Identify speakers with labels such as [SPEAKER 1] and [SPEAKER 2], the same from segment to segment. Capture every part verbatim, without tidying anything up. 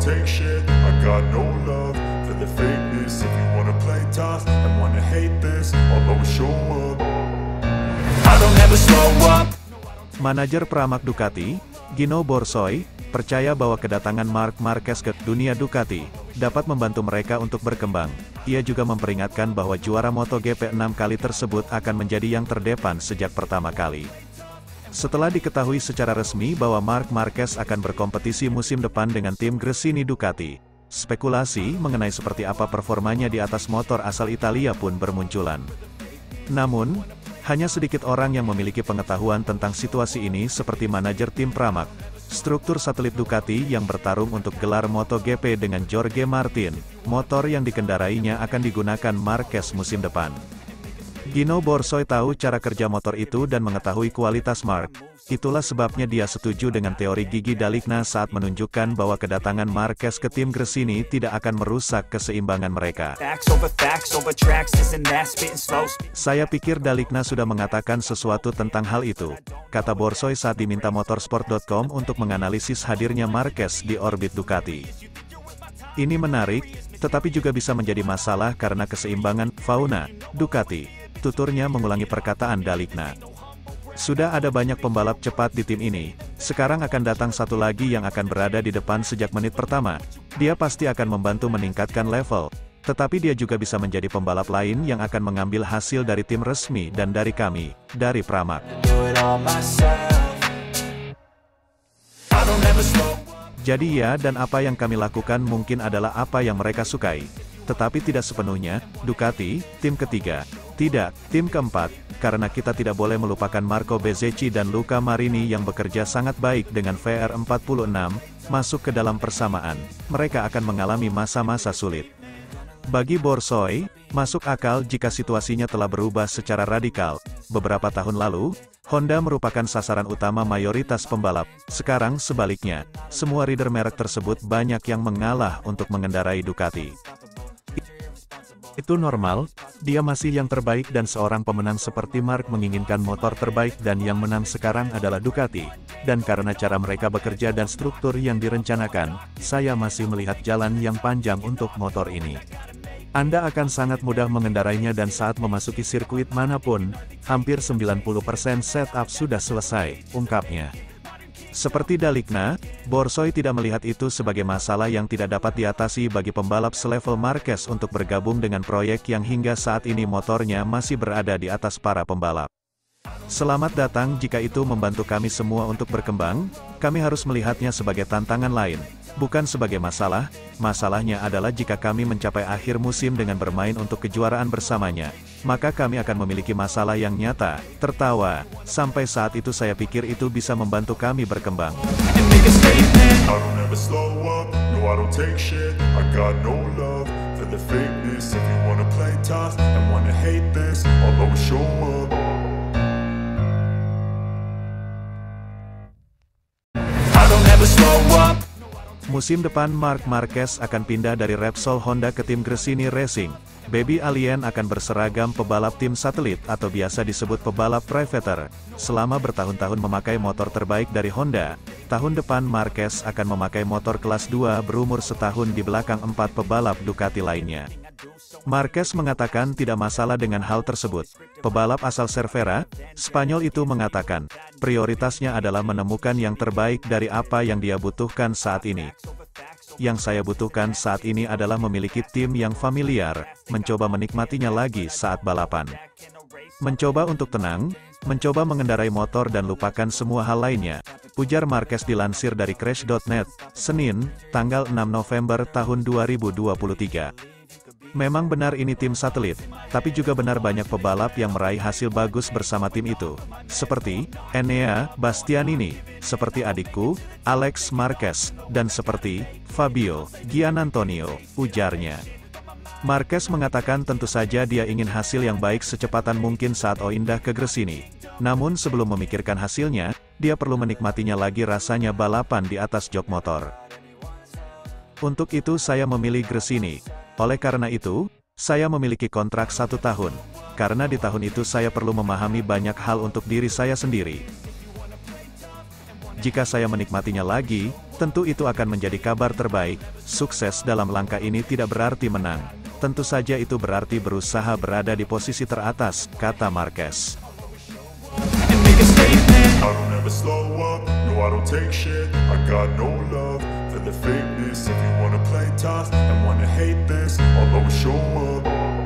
[SPEAKER 1] take shit. I got no love for the fakeness. If you wanna play tough and wanna hate this, I'll always show up. I don't ever slow up.
[SPEAKER 2] Manajer Pramac Ducati, Gino Borsoy, percaya bahwa kedatangan Marc Marquez ke dunia Ducati dapat membantu mereka untuk berkembang. Ia juga memperingatkan bahwa juara MotoGP enam kali tersebut akan menjadi yang terdepan sejak pertama kali. Setelah diketahui secara resmi bahwa Marc Marquez akan berkompetisi musim depan dengan tim Gresini Ducati, spekulasi mengenai seperti apa performanya di atas motor asal Italia pun bermunculan. Namun, hanya sedikit orang yang memiliki pengetahuan tentang situasi ini seperti manajer tim Pramac, struktur satelit Ducati yang bertarung untuk gelar MotoGP dengan Jorge Martin, motor yang dikendarainya akan digunakan Marquez musim depan. Gino Borsoy tahu cara kerja motor itu dan mengetahui kualitas Marc, itulah sebabnya dia setuju dengan teori Gigi Dalikna saat menunjukkan bahwa kedatangan Marquez ke tim Gresini tidak akan merusak keseimbangan mereka. Saya pikir Dalikna sudah mengatakan sesuatu tentang hal itu, kata Borsoy saat diminta motorsport dot com untuk menganalisis hadirnya Marquez di orbit Ducati. Ini menarik, tetapi juga bisa menjadi masalah karena keseimbangan fauna Ducati. Tuturnya mengulangi perkataan Dalikna. Sudah ada banyak pembalap cepat di tim ini, sekarang akan datang satu lagi yang akan berada di depan sejak menit pertama. Dia pasti akan membantu meningkatkan level, tetapi dia juga bisa menjadi pembalap lain yang akan mengambil hasil dari tim resmi dan dari kami, dari Pramac. Jadi ya, dan apa yang kami lakukan mungkin adalah apa yang mereka sukai. Tetapi tidak sepenuhnya, Ducati, tim ketiga. Tidak, tim keempat, karena kita tidak boleh melupakan Marco Bezzecchi dan Luca Marini yang bekerja sangat baik dengan V R empat puluh enam, masuk ke dalam persamaan. Mereka akan mengalami masa-masa sulit. Bagi Borsoy, masuk akal jika situasinya telah berubah secara radikal. Beberapa tahun lalu, Honda merupakan sasaran utama mayoritas pembalap. Sekarang sebaliknya, semua rider merek tersebut banyak yang mengalah untuk mengendarai Ducati. Itu normal, dia masih yang terbaik dan seorang pemenang seperti Marc menginginkan motor terbaik dan yang menang sekarang adalah Ducati. Dan karena cara mereka bekerja dan struktur yang direncanakan, saya masih melihat jalan yang panjang untuk motor ini. Anda akan sangat mudah mengendarainya dan saat memasuki sirkuit manapun, hampir sembilan puluh persen setup sudah selesai, ungkapnya. Seperti Dalikna, Borsoy tidak melihat itu sebagai masalah yang tidak dapat diatasi bagi pembalap selevel Marquez untuk bergabung dengan proyek yang hingga saat ini motornya masih berada di atas para pembalap. Selamat datang jika itu membantu kami semua untuk berkembang, kami harus melihatnya sebagai tantangan lain, bukan sebagai masalah. Masalahnya adalah jika kami mencapai akhir musim dengan bermain untuk kejuaraan bersamanya, maka kami akan memiliki masalah yang nyata. Tertawa, sampai saat itu saya pikir itu bisa membantu kami berkembang. Musim depan Marc Marquez akan pindah dari Repsol Honda ke tim Gresini Racing. Baby Alien akan berseragam pebalap tim satelit atau biasa disebut pebalap privateer. Selama bertahun-tahun memakai motor terbaik dari Honda, tahun depan Marquez akan memakai motor kelas dua berumur setahun di belakang empat pebalap Ducati lainnya. Marquez mengatakan tidak masalah dengan hal tersebut. Pebalap asal Cervera, Spanyol itu mengatakan, prioritasnya adalah menemukan yang terbaik dari apa yang dia butuhkan saat ini. Yang saya butuhkan saat ini adalah memiliki tim yang familiar, mencoba menikmatinya lagi saat balapan. Mencoba untuk tenang, mencoba mengendarai motor dan lupakan semua hal lainnya, ujar Marquez dilansir dari Crash dot net, Senin, tanggal enam November tahun dua ribu dua puluh tiga. Memang benar ini tim satelit, tapi juga benar banyak pebalap yang meraih hasil bagus bersama tim itu. Seperti Enea Bastianini, seperti adikku, Alex Marquez, dan seperti Fabio Gianantonio, ujarnya. Marquez mengatakan tentu saja dia ingin hasil yang baik secepatan mungkin saat pindah ke Gresini. Namun sebelum memikirkan hasilnya, dia perlu menikmatinya lagi rasanya balapan di atas jok motor. Untuk itu saya memilih Gresini. Oleh karena itu, saya memiliki kontrak satu tahun, karena di tahun itu saya perlu memahami banyak hal untuk diri saya sendiri. Jika saya menikmatinya lagi, tentu itu akan menjadi kabar terbaik. Sukses dalam langkah ini tidak berarti menang. Tentu saja itu berarti berusaha berada di posisi teratas, kata Marquez.
[SPEAKER 1] I don't ever slow up, no I don't take shit. I got no love for the fakeness. If you wanna play tough and wanna hate this, I'll always show up.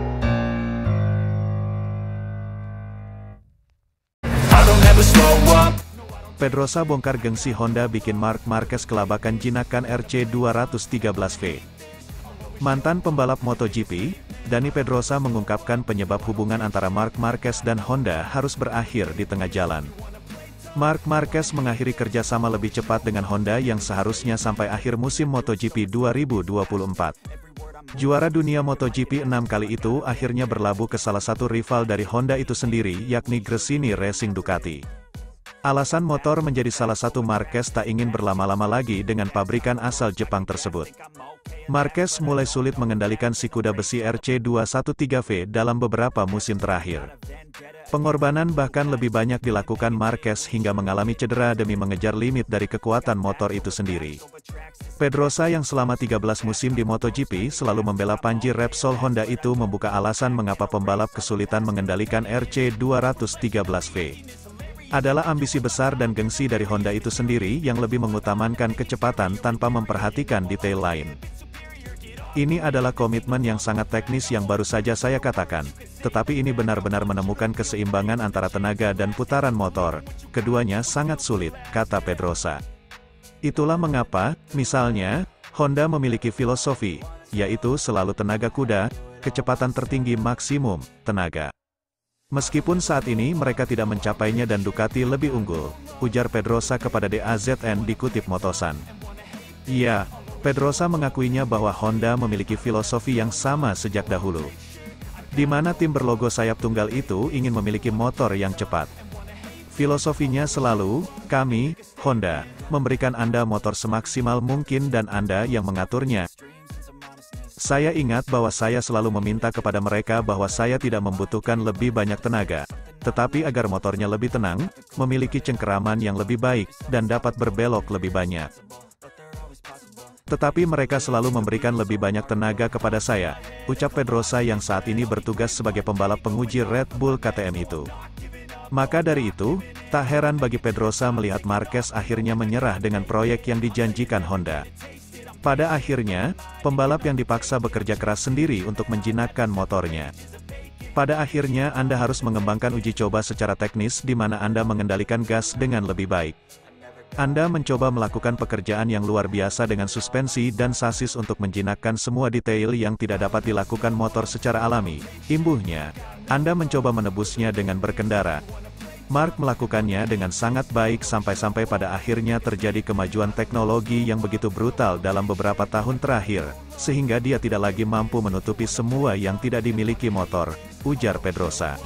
[SPEAKER 1] I don't ever slow up.
[SPEAKER 2] Pedrosa bongkar gengsi Honda bikin Marc Marquez kelabakan jinakan R C dua tiga belas V. Mantan pembalap MotoGP, Dani Pedrosa mengungkapkan penyebab hubungan antara Marc Marquez dan Honda harus berakhir di tengah jalan. Marc Marquez mengakhiri kerjasama lebih cepat dengan Honda yang seharusnya sampai akhir musim MotoGP dua ribu dua puluh empat. Juara dunia MotoGP enam kali itu akhirnya berlabuh ke salah satu rival dari Honda itu sendiri, yakni Gresini Racing Ducati. Alasan motor menjadi salah satu Marquez tak ingin berlama-lama lagi dengan pabrikan asal Jepang tersebut. Marquez mulai sulit mengendalikan si kuda besi R C dua tiga belas V dalam beberapa musim terakhir. Pengorbanan bahkan lebih banyak dilakukan Marquez hingga mengalami cedera demi mengejar limit dari kekuatan motor itu sendiri. Pedrosa yang selama tiga belas musim di MotoGP selalu membela panji Repsol Honda itu membuka alasan mengapa pembalap kesulitan mengendalikan R C dua tiga belas V. Adalah ambisi besar dan gengsi dari Honda itu sendiri yang lebih mengutamakan kecepatan tanpa memperhatikan detail lain. Ini adalah komitmen yang sangat teknis yang baru saja saya katakan, tetapi ini benar-benar menemukan keseimbangan antara tenaga dan putaran motor. Keduanya sangat sulit, kata Pedrosa. Itulah mengapa, misalnya, Honda memiliki filosofi, yaitu selalu tenaga kuda, kecepatan tertinggi maksimum, tenaga. Meskipun saat ini mereka tidak mencapainya dan Ducati lebih unggul, ujar Pedrosa kepada D A Z N dikutip Motosan. Iya, Pedrosa mengakuinya bahwa Honda memiliki filosofi yang sama sejak dahulu. Di mana tim berlogo sayap tunggal itu ingin memiliki motor yang cepat. Filosofinya selalu, kami, Honda, memberikan Anda motor semaksimal mungkin dan Anda yang mengaturnya. Saya ingat bahwa saya selalu meminta kepada mereka bahwa saya tidak membutuhkan lebih banyak tenaga, tetapi agar motornya lebih tenang, memiliki cengkeraman yang lebih baik, dan dapat berbelok lebih banyak. Tetapi mereka selalu memberikan lebih banyak tenaga kepada saya, ucap Pedrosa yang saat ini bertugas sebagai pembalap penguji Red Bull K T M itu. Maka dari itu, tak heran bagi Pedrosa melihat Marquez akhirnya menyerah dengan proyek yang dijanjikan Honda. Pada akhirnya, pembalap yang dipaksa bekerja keras sendiri untuk menjinakkan motornya. Pada akhirnya Anda harus mengembangkan uji coba secara teknis di mana Anda mengendalikan gas dengan lebih baik. Anda mencoba melakukan pekerjaan yang luar biasa dengan suspensi dan sasis untuk menjinakkan semua detail yang tidak dapat dilakukan motor secara alami. Imbuhnya, Anda mencoba menebusnya dengan berkendara. Marc melakukannya dengan sangat baik sampai-sampai pada akhirnya terjadi kemajuan teknologi yang begitu brutal dalam beberapa tahun terakhir, sehingga dia tidak lagi mampu menutupi semua yang tidak dimiliki motor, ujar Pedrosa.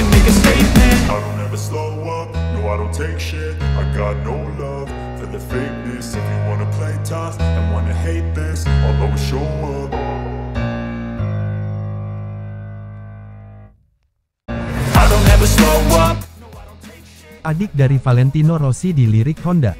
[SPEAKER 3] Adik dari Valentino Rossi dilirik Honda.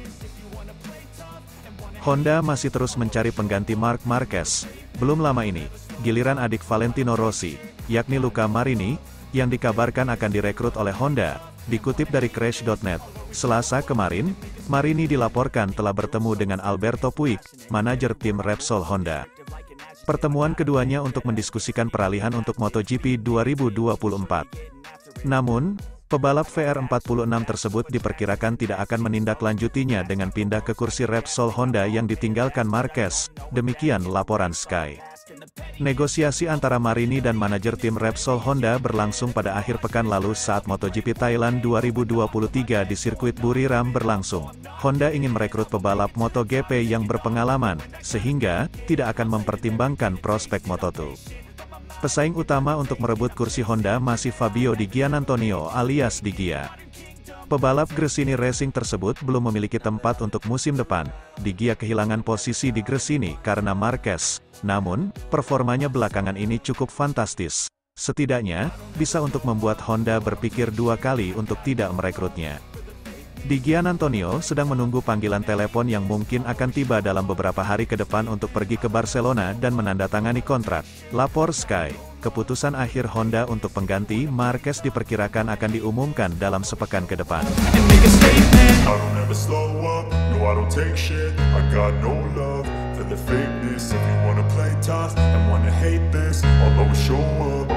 [SPEAKER 2] Honda masih terus mencari pengganti Marc Marquez. Belum lama ini, giliran adik Valentino Rossi, yakni Luca Marini, yang dikabarkan akan direkrut oleh Honda, dikutip dari Crash dot net. Selasa kemarin, Marini dilaporkan telah bertemu dengan Alberto Puig, manajer tim Repsol Honda. Pertemuan keduanya untuk mendiskusikan peralihan untuk MotoGP dua ribu dua puluh empat. Namun, pebalap V R empat puluh enam tersebut diperkirakan tidak akan menindaklanjutinya dengan pindah ke kursi Repsol Honda yang ditinggalkan Marquez, demikian laporan Sky. Negosiasi antara Marini dan manajer tim Repsol Honda berlangsung pada akhir pekan lalu saat MotoGP Thailand dua ribu dua puluh tiga di sirkuit Buriram berlangsung. Honda ingin merekrut pebalap MotoGP yang berpengalaman, sehingga tidak akan mempertimbangkan prospek Moto dua. Pesaing utama untuk merebut kursi Honda masih Fabio Di Giannantonio alias Di Gia. Pebalap Gresini Racing tersebut belum memiliki tempat untuk musim depan. Di Gia kehilangan posisi di Gresini karena Marquez, namun, performanya belakangan ini cukup fantastis. Setidaknya, bisa untuk membuat Honda berpikir dua kali untuk tidak merekrutnya. Di Gian Antonio sedang menunggu panggilan telepon yang mungkin akan tiba dalam beberapa hari ke depan untuk pergi ke Barcelona dan menandatangani kontrak. Lapor Sky, keputusan akhir Honda untuk pengganti Marquez diperkirakan akan diumumkan dalam sepekan ke depan.
[SPEAKER 1] I don't ever slow up, no I don't take shit. I got no love for the fakeness. If you wanna play tough and wanna hate this, I'll always show up.